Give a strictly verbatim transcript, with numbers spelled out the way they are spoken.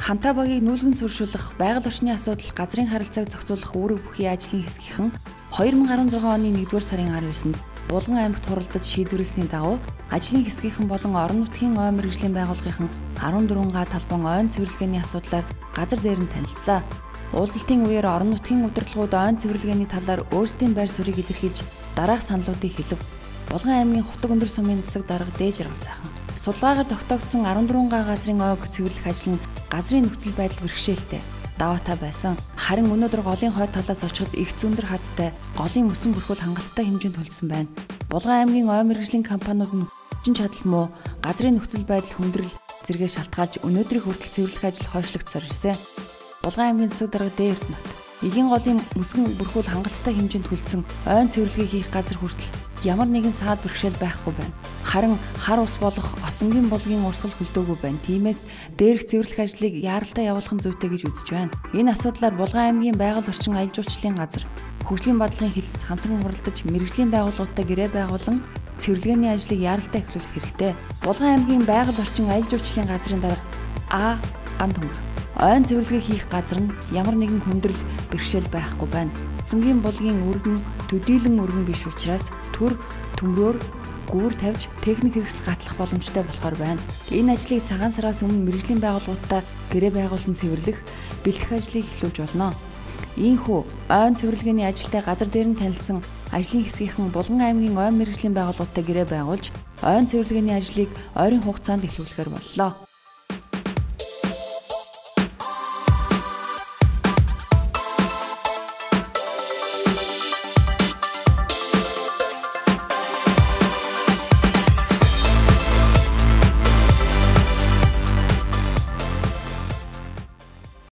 Хантай багийг нүүлгэн сүршүүлэх, байгаль орчны асуудал, газрын харилцааг зохицуулах үүрэг бүхий ажлын хэсгийнхэн хоёр мың арван зургаан оны нэгдүгээр сарын арав есэнд Булган аймагт хуралдаж шийдвэрлэсний дагуу ажлын хэсгийнхэн болон орон нутгийн ойн мэргэжлийн байгууллагын арван дөрвөн га талбан ойн цэвэрлэгээний асуудлаар газар дээр нь танилцлаа. Уулзалтын үеэр орон нутгийн удирдлагууд ойн цэвэрлэгээний талаар өөрсдийн байр суурийг илэрхийлж дараах саналуудыг хэлв. Булган аймгийн Хутаг өндөр сумын засаг дарга Дээж Аргал сайхан. Судалгаагаар тогтоогдсон арван дөрвөн га газрын ойг цэвэрлэх ажил нь газрын нөхцөл байдал бэрхшээлтэй, даваатай байсан. Харин өнөөдөр голын хойд талаас очиход их зөндөр хадтай, голын мөсөн бүрхүүл хангалттай хэмжээнд төлсөн байна. Булган аймгийн ойн мэргэжлийн компаниуд нь хүчин чадал муу, газрын нөхцөл байдал хүндрэл зэрэгээр шалтгаалж өнөөдрийг хүртэл цэвэрлэх ажил хойшлогдсоор ирсэн. Булган аймгийн засаг дарга Д Эрдэнэт эгийн голын мөсөн бүрхүүл хангалттай хэмжээнд төлсөн ойн цэвэрлэгээ хийх газар хүртэл ямар нэгэн саад бэрхшээл байхгүй байна. Харин хар ус болох оцонгийн булгийн урсгал хөлдөөгүй байна. Тиймээс дээрх цэвэрлэх ажлыг яаралтай явуулах нь зүйтэй гэж үзэж байна. Энэ асуудлаар Булган аймгийн байгаль орчин аялал жуулчлалын газар, хөгжлийн бодлогын хэлтс хамтран хуралдаж мэргэжлийн байгууллагуудтай гэрээ байгуулан цэвэрлэгээний ажлыг яаралтай эхлүүлэх хэрэгтэй. Булган аймгийн байгаль орчин аялал жуулчлалын газрын дарга А Ган Төмөр ойн цэвэрлэгээ хийх газар нь ямар нэгэн хүндрэл бэрхшээл байхгүй байна. Оцонгийн булгийн өргөн төдийлөн өргөн биш учраас төр төмрөөр гүүр тавьж техник хэрэгсэл гатлах боломжтой болохоор байна. Энэ ажлыг цагаан сараас өмнө мэргэжлийн байгууллагуудтай гэрээ байгуулан цэвэрлэх, бэлтгэх ажлыг эхлүүлж болно. Ийхүү ойн цэвэрлэгээний ажилтай газар дээр нь танилцсан ажлын хэсгийнхэн Булган аймгийн ойн мэргэжлийн байгууллагуудтай гэрээ байгуулж ойн цэвэрлэгээний ажлыг ойрын хугацаанд эхлүүлэхээр боллоо.